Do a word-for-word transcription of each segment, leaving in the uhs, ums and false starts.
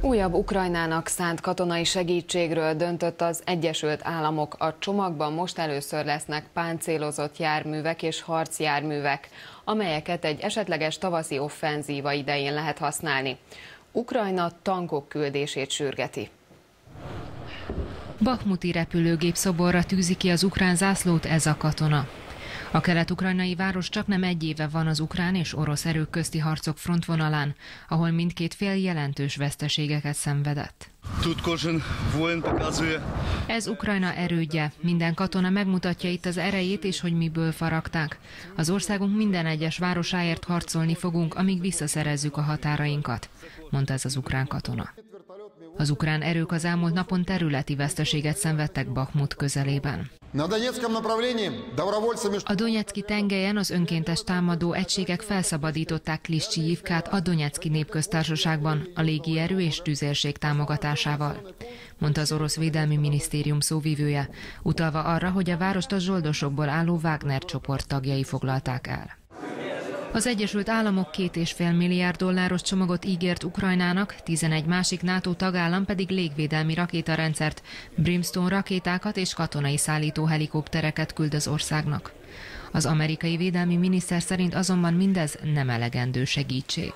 Újabb Ukrajnának szánt katonai segítségről döntött az Egyesült Államok. A csomagban most először lesznek páncélozott járművek és harcjárművek, amelyeket egy esetleges tavaszi offenzíva idején lehet használni. Ukrajna tankok küldését sürgeti. Bahmuti repülőgép szoborra tűzi ki az ukrán zászlót ez a katona. A kelet-ukrajnai város csaknem egy éve van az ukrán és orosz erők közti harcok frontvonalán, ahol mindkét fél jelentős veszteségeket szenvedett. Ez Ukrajna erődje. Minden katona megmutatja itt az erejét és hogy miből faragták. Az országunk minden egyes városáért harcolni fogunk, amíg visszaszerezzük a határainkat, mondta ez az ukrán katona. Az ukrán erők az elmúlt napon területi veszteséget szenvedtek Bahmut közelében. A Donetszki tengelyen az önkéntes támadó egységek felszabadították Kliscsijivkát a Donetszki népköztársaságban a légierő és tüzérség támogatásával, mondta az orosz védelmi minisztérium szóvivője, utalva arra, hogy a várost a zsoldosokból álló Wagner csoport tagjai foglalták el. Az Egyesült Államok két és fél milliárd dolláros csomagot ígért Ukrajnának, tizenegy másik NATO tagállam pedig légvédelmi rakétarendszert, Brimstone rakétákat és katonai szállító helikoptereket küld az országnak. Az amerikai védelmi miniszter szerint azonban mindez nem elegendő segítség.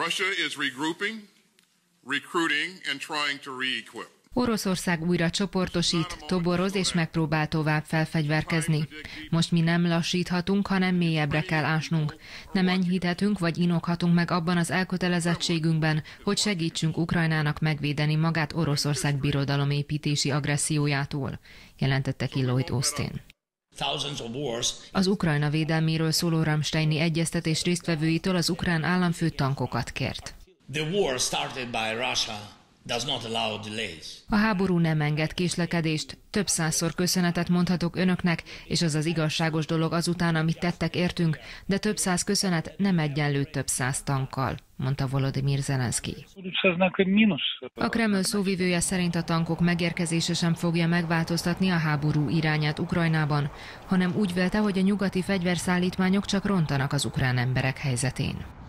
Oroszország újra csoportosít, toboroz és megpróbál tovább felfegyverkezni. Most mi nem lassíthatunk, hanem mélyebbre kell ásnunk. Nem enyhíthetünk vagy inoghatunk meg abban az elkötelezettségünkben, hogy segítsünk Ukrajnának megvédeni magát Oroszország birodalomépítési agressziójától, jelentette ki Lloyd Austin. Az Ukrajna védelméről szóló Ramsteini egyeztetés résztvevőitől az ukrán államfő tankokat kért. A háború nem enged késlekedést, több százszor köszönetet mondhatok önöknek, és az az igazságos dolog azután, amit tettek értünk, de több száz köszönet nem egyenlő több száz tankkal, mondta Volodymyr Zelenszky. A Kreml szóvivője szerint a tankok megérkezése sem fogja megváltoztatni a háború irányát Ukrajnában, hanem úgy vélte, hogy a nyugati fegyverszállítmányok csak rontanak az ukrán emberek helyzetén.